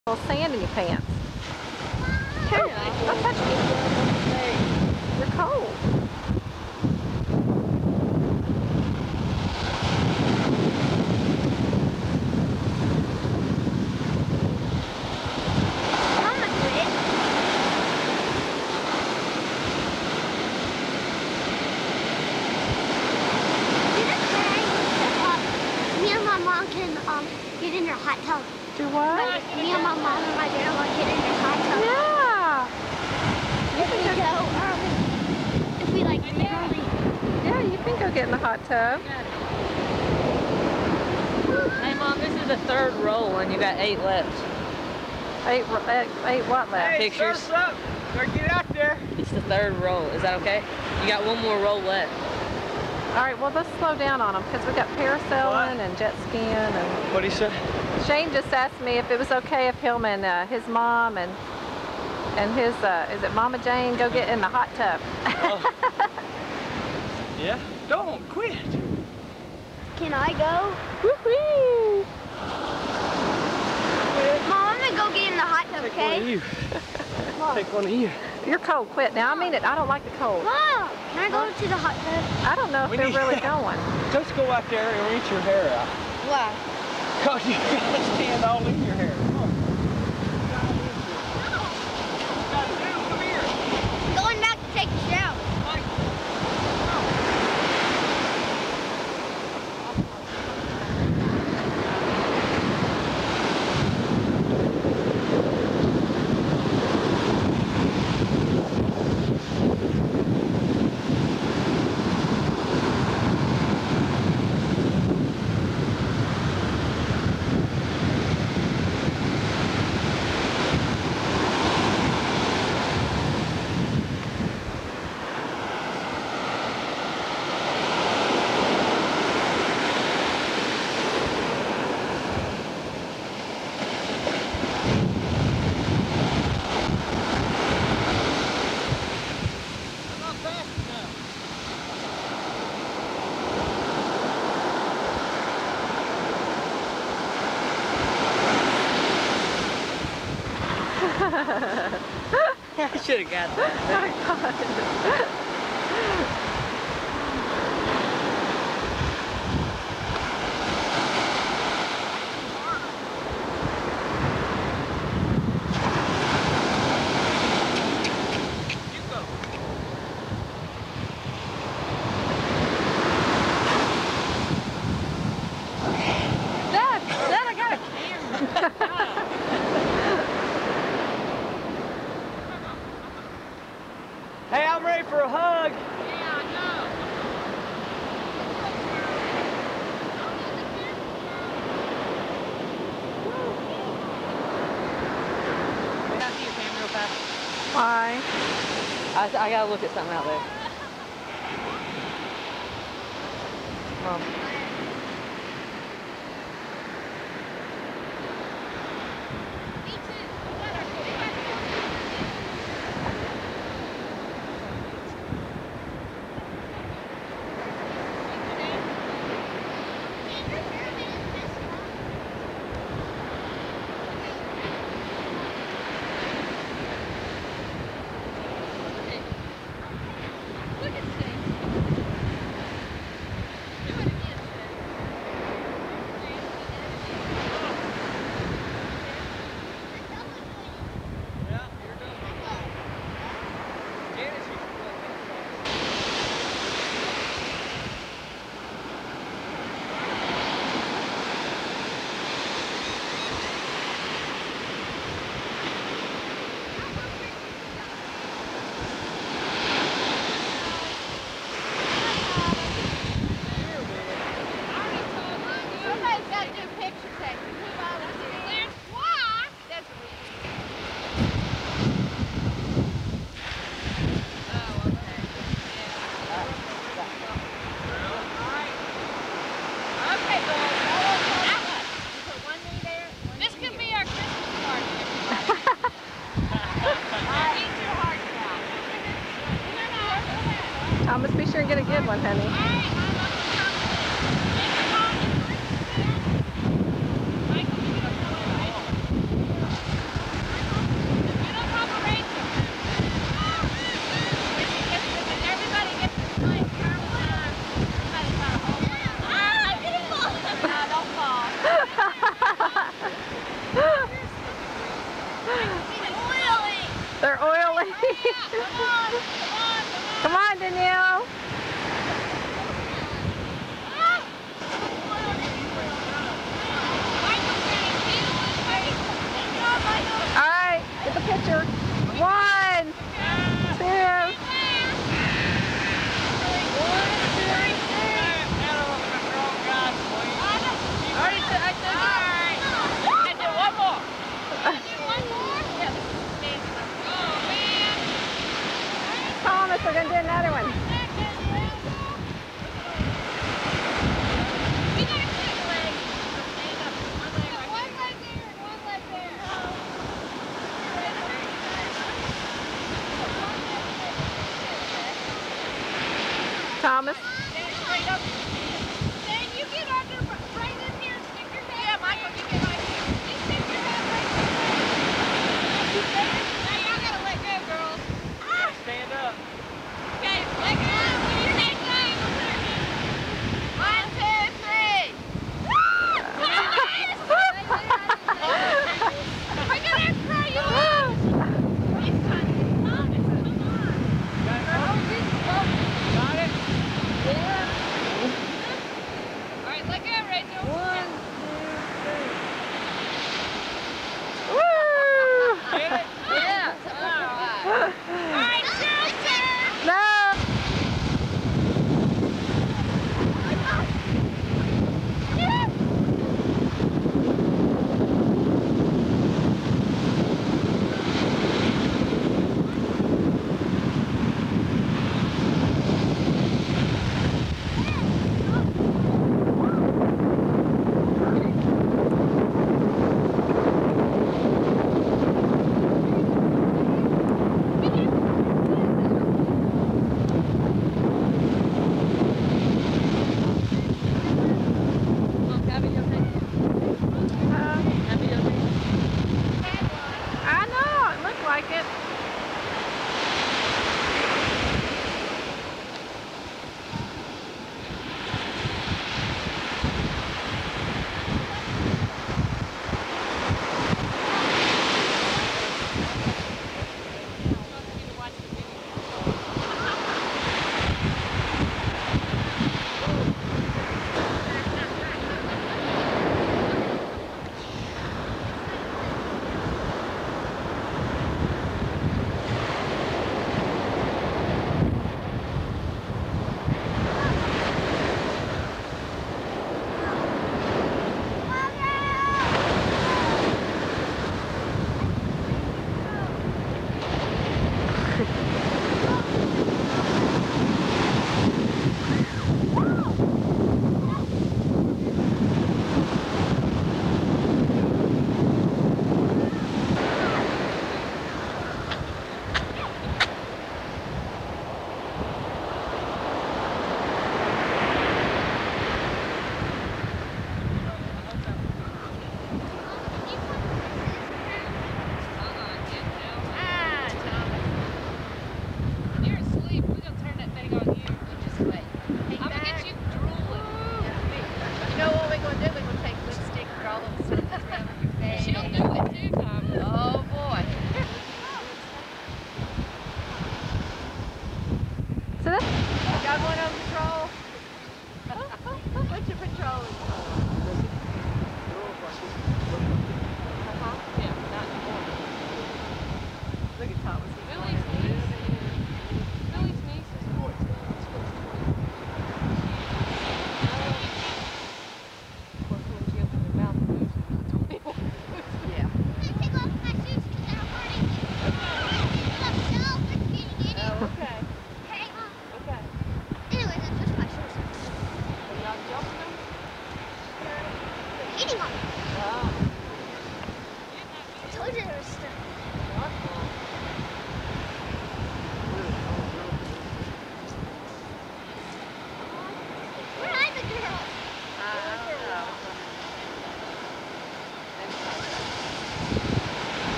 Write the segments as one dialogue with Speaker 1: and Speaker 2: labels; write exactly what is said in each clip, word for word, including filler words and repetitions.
Speaker 1: little sand in your pants. Careful, don't touch me. You're cold.
Speaker 2: Mama did. Did it say that me and my mom can um get in your hot tub?
Speaker 1: Do what?
Speaker 2: Like, me and my mom and my dad want to get in your hot tub.
Speaker 1: Yeah. You
Speaker 2: If
Speaker 1: can
Speaker 2: we
Speaker 1: go.
Speaker 2: go early. If we like leave early.
Speaker 1: Yeah, you can go get in the hot tub.
Speaker 3: Hey Mom, this is the third roll and you got eight left.
Speaker 1: Eight, eight, eight what left?
Speaker 4: Hey,
Speaker 3: Pictures.
Speaker 4: surf's up. Gotta get out there.
Speaker 3: It's the third roll. Is that okay? You got one more roll left.
Speaker 1: All right, well, let's slow down on them because we got parasailing
Speaker 4: What?
Speaker 1: and jet skiing. And
Speaker 4: What'd he say?
Speaker 1: Shane just asked me if it was okay if him and uh, his mom and and his, uh, is it Mama Jane, go get in the hot tub.
Speaker 4: Oh. Yeah? Don't quit.
Speaker 2: Can I go?
Speaker 1: Woo-hoo.
Speaker 2: Mom, I'm gonna go get in the hot tub,
Speaker 4: Take one of
Speaker 2: okay?
Speaker 4: you.
Speaker 2: Mom.
Speaker 4: Take one of you.
Speaker 1: You're cold, quit. Now, I mean it, I don't like the cold.
Speaker 2: Mom, can I go to the hot tub?
Speaker 1: I don't know if
Speaker 4: We
Speaker 1: they're
Speaker 4: need-
Speaker 1: really going.
Speaker 4: Just go out there and reach your hair out.
Speaker 2: Why?
Speaker 4: Cause you gotta stand all in your hair. Come on. Come here.
Speaker 2: Going back to take a shower.
Speaker 3: I should have got that.
Speaker 1: Dad, Dad, I got a camera.
Speaker 4: Hey, I'm ready for a hug.
Speaker 3: Can I see your camera real fast?
Speaker 1: Why?
Speaker 3: I, I gotta look at something out there. Mom.
Speaker 2: Somebody's got to do a picture taking. Who volunteered? Why? That's a Oh, okay. Okay, boys. Put one knee there. This could be our Christmas party, everybody. Eat your hearts out.
Speaker 1: Thomas, be sure and get a good one, honey.
Speaker 2: All right, Mama. Get your mom.
Speaker 1: They're oily.
Speaker 2: Come on, come on,
Speaker 1: Come on, Danielle. All right, get the picture. One, two. Thomas, we're gonna do another one. Thomas.
Speaker 2: Straight up. Then you get under right in here and stick your head. Yeah, Michael, you get right here. You stick your head right there. Now y'all gotta let go, girls. Ah.
Speaker 4: Stand up.
Speaker 2: Okay, let go. When you say go, one, two, three. We're gonna throw you out. It's fun. Come on.
Speaker 4: Got it?
Speaker 2: All right, let go, Rachel.
Speaker 3: One,
Speaker 1: Woo!
Speaker 4: Get it?
Speaker 3: yeah.
Speaker 2: All right, Cheryl's turn.
Speaker 1: No. I know, it looked like it.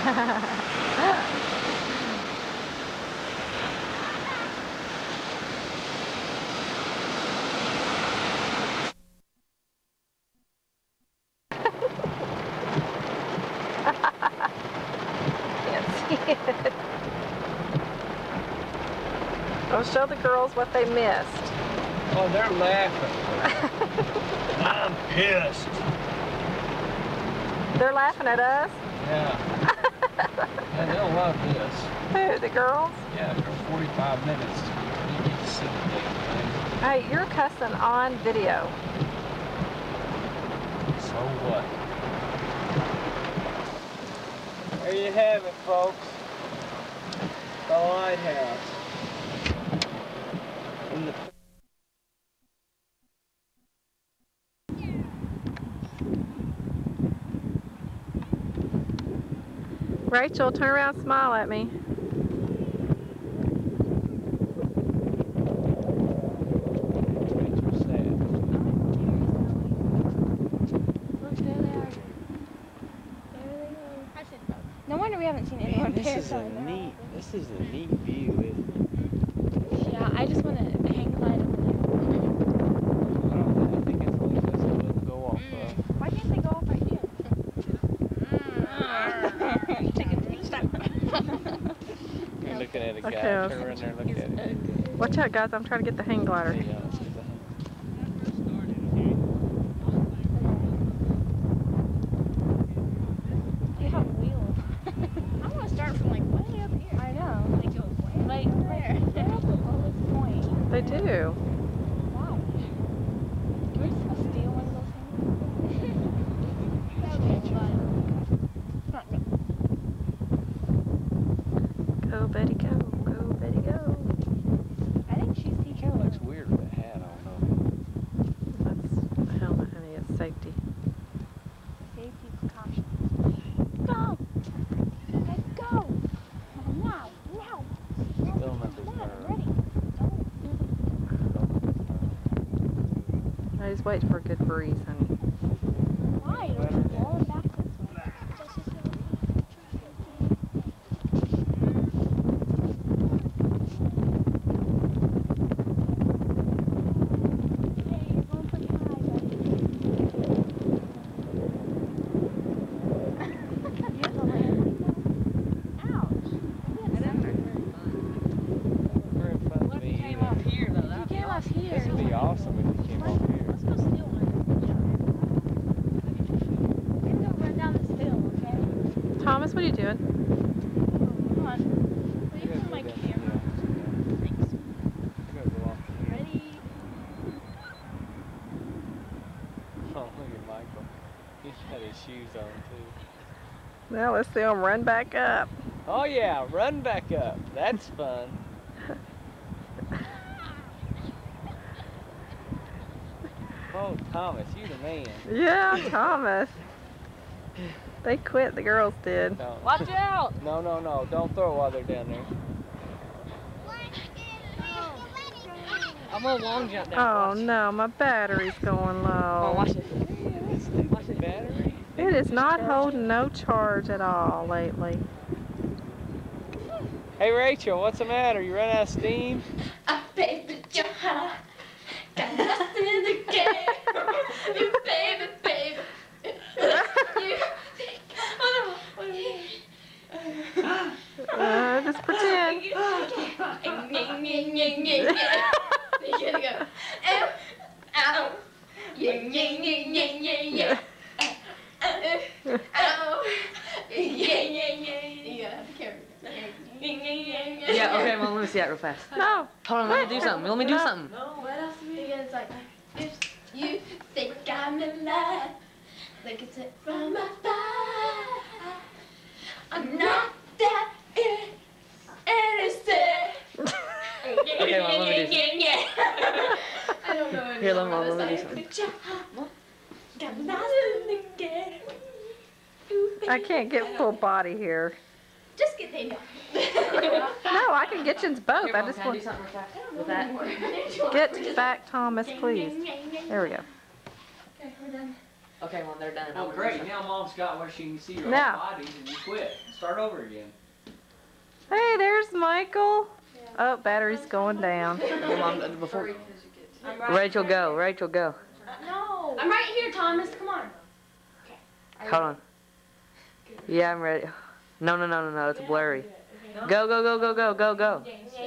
Speaker 1: Can't see it. I'll show the girls what they missed.
Speaker 4: Oh, they're laughing. I'm pissed.
Speaker 1: They're laughing at us?
Speaker 4: Yeah. And they'll love this.
Speaker 1: Who, the girls?
Speaker 4: Yeah, for forty-five minutes, you get to see the damn
Speaker 1: Hey, you're cussing on video.
Speaker 4: thing. So what? There you have it, folks. The lighthouse. In the
Speaker 1: Rachel, turn around and smile at me.
Speaker 4: Rachel's sad.
Speaker 2: Look, there they are. There they go. I said both. No wonder we haven't seen anyone
Speaker 4: Man, this is a
Speaker 2: parasailing now.
Speaker 4: neat, this is a neat view, isn't it?
Speaker 2: Yeah, I just want to hang glide over there.
Speaker 4: I don't know, I think it's one of those that wouldn't go off. Uh,
Speaker 2: Why can't they go off right here? Take a stop.
Speaker 4: You're looking at a guy.
Speaker 1: Okay,
Speaker 4: Turn around there and look at it.
Speaker 1: Watch out, guys. I'm trying to get the hang glider.
Speaker 4: Hey, uh, see
Speaker 2: They have wheels. I want to start from like way up here. I know. They go way like there. They're at the lowest point.
Speaker 1: They do.
Speaker 2: Wow. Can we just steal one of those things? That would be fun. Come on, go.
Speaker 1: Go, Betty, go. Go, Betty, go.
Speaker 2: I think she's T.
Speaker 4: It
Speaker 2: Carroll.
Speaker 4: looks weird with a hat on, though.
Speaker 1: That's a helmet, honey. It's safety.
Speaker 2: Safety precautions. Go! Let's go! Now! Now!
Speaker 4: Don't let this
Speaker 2: Come on,
Speaker 4: burn.
Speaker 2: I'm ready. Don't.
Speaker 1: I just wait for a good breeze, honey.
Speaker 2: Why? We're just rolling back this way. Hey, you're going pretty high, buddy. You're the landing. Ouch.
Speaker 4: Very fun to me
Speaker 3: Came
Speaker 4: either.
Speaker 3: off here though.
Speaker 2: You
Speaker 3: That'd be
Speaker 2: came off
Speaker 3: awesome.
Speaker 2: here.
Speaker 4: This would be awesome if you came off here.
Speaker 2: Let's go steal one. We're gonna run down this hill, okay?
Speaker 1: Thomas, what are you doing?
Speaker 2: Come on. Will you
Speaker 4: You're
Speaker 2: hold
Speaker 4: gonna
Speaker 2: my
Speaker 4: go down
Speaker 2: camera?
Speaker 4: the hill.
Speaker 2: Thanks.
Speaker 4: You're gonna go off the hill.
Speaker 2: Ready?
Speaker 4: Oh, look at Michael. He's got his shoes on, too.
Speaker 1: Now let's see them run back up.
Speaker 4: Oh, yeah, run back up. That's fun. Oh, Thomas, you the man.
Speaker 1: Yeah, Thomas. They quit, the girls did.
Speaker 4: No.
Speaker 3: Watch out!
Speaker 4: No, no, no. Don't throw it while they're down there.
Speaker 3: I'm gonna long jump down.
Speaker 1: Oh
Speaker 3: watch.
Speaker 1: no, my battery's going
Speaker 3: Come on,
Speaker 1: low.
Speaker 3: watch it.
Speaker 4: It's the
Speaker 3: Watch it.
Speaker 4: battery.
Speaker 1: It is not holding no charge at all lately.
Speaker 4: Hey, Rachel, what's the matter? You run out of steam?
Speaker 2: I baby you're high. Got nothing in the game. You baby, baby. You think oh no.
Speaker 1: Uh, just pretend.
Speaker 2: You gotta go. Ow, ow. Yeah, yeah, yeah, yeah, yeah, yeah. Ow. Yeah, yeah, yeah, yeah. You gotta have the camera.
Speaker 3: Yeah, okay, well, let me see that real fast.
Speaker 1: No.
Speaker 3: Hold on, let me do something. Let me do
Speaker 1: No.
Speaker 3: something.
Speaker 2: What else do we do? It's like, if you think I'm alive, look at it from afar. I'm not that innocent.
Speaker 3: Okay, well, let me do something.
Speaker 2: I don't know any
Speaker 3: Here, let me-
Speaker 2: more.
Speaker 3: let me do
Speaker 2: It's
Speaker 3: something.
Speaker 2: like, good job. Got nothing to get.
Speaker 1: I can't get full body here.
Speaker 2: Just get Daniel.
Speaker 1: No, I can get you both.
Speaker 3: Here,
Speaker 1: I
Speaker 3: Mom,
Speaker 1: just
Speaker 3: can I do
Speaker 1: want
Speaker 3: something real fast with that?
Speaker 1: get back, Thomas, please. There we go.
Speaker 2: Okay, we're done.
Speaker 3: Okay, well, they're done.
Speaker 4: Oh, great. Now Mom's got where she can see your
Speaker 1: Now.
Speaker 4: whole bodies and you quit. Start over again.
Speaker 1: Hey, there's Michael. Oh, battery's going down.
Speaker 3: Well, Mom, before.
Speaker 2: I'm right
Speaker 3: Rachel,
Speaker 2: here.
Speaker 3: go. Rachel, go.
Speaker 2: No. I'm right here, Thomas. Come on.
Speaker 3: Hold on. Yeah, I'm ready. No, no, no, no, no. It's blurry. Go, go, go, go, go, go, go.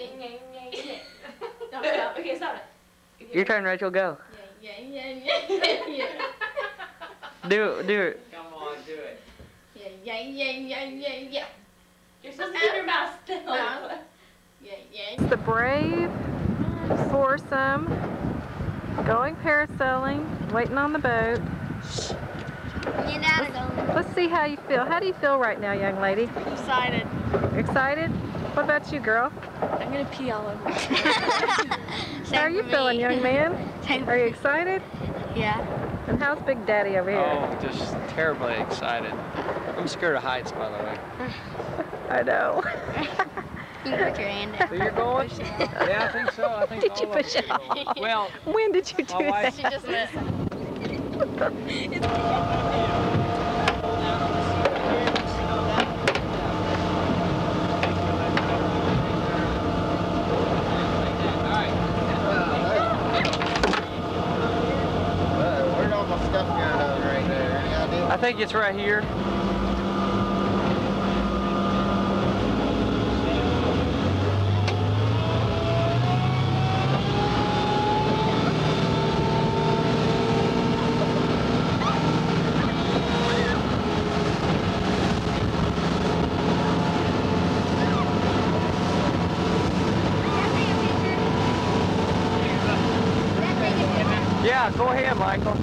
Speaker 2: No, stop. Okay, stop it.
Speaker 3: Your turn, Rachel. Go.
Speaker 2: Yeah, yeah, yeah, yeah.
Speaker 3: Do it. Do it.
Speaker 4: Come on, do it.
Speaker 2: Yeah, yeah, yeah, yeah, yeah, yeah. You're supposed to keep your mouth still. Yeah, yeah.
Speaker 1: It's the brave foursome going parasailing, waiting on the boat.
Speaker 2: Get out of going.
Speaker 1: Let's see how you feel. How do you feel right now, young lady?
Speaker 2: Excited.
Speaker 1: Excited? What about you, girl?
Speaker 2: I'm gonna pee all over.
Speaker 1: How are you feeling, young man? Are you excited?
Speaker 2: Yeah.
Speaker 1: And how's Big Daddy over here?
Speaker 4: Oh, just terribly excited. I'm scared of heights, by the way.
Speaker 1: I know.
Speaker 2: You can put your hand down.
Speaker 4: So you're going? Yeah, I think so. I think
Speaker 1: Did
Speaker 4: all
Speaker 1: you
Speaker 4: of
Speaker 1: push
Speaker 4: us
Speaker 1: it
Speaker 4: are going.
Speaker 1: off?
Speaker 4: Well,
Speaker 1: When did you do
Speaker 4: my wife-
Speaker 1: that?
Speaker 2: She just listened.
Speaker 5: Where'd all my stuff go right there? Any idea?
Speaker 4: I think it's right here. Yeah, go ahead, Michael.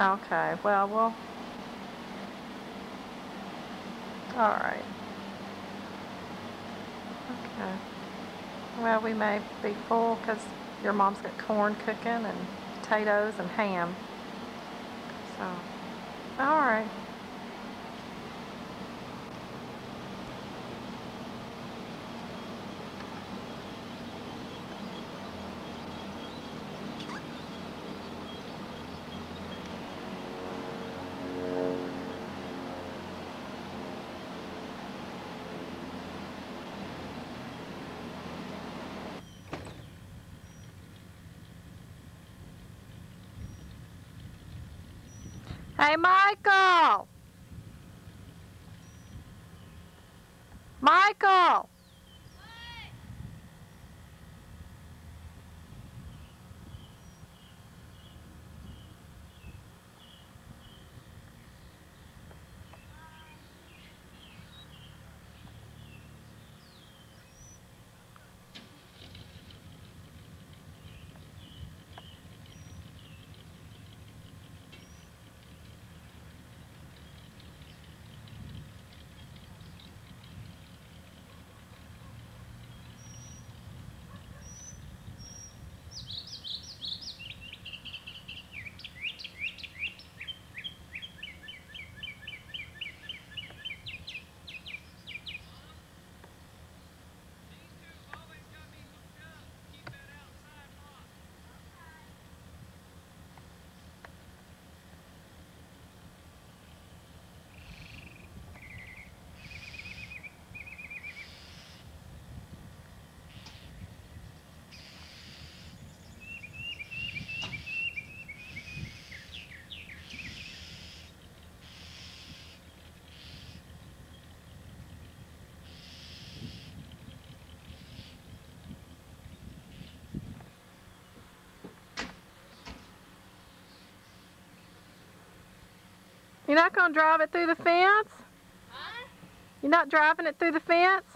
Speaker 1: Okay, well, we'll... Alright. Okay. Well, we may be full because your mom's got corn cooking and potatoes and ham. So, alright. Hey, Michael! Michael! You're not going to drive it through the fence?
Speaker 2: Huh?
Speaker 1: You're not driving it through the fence?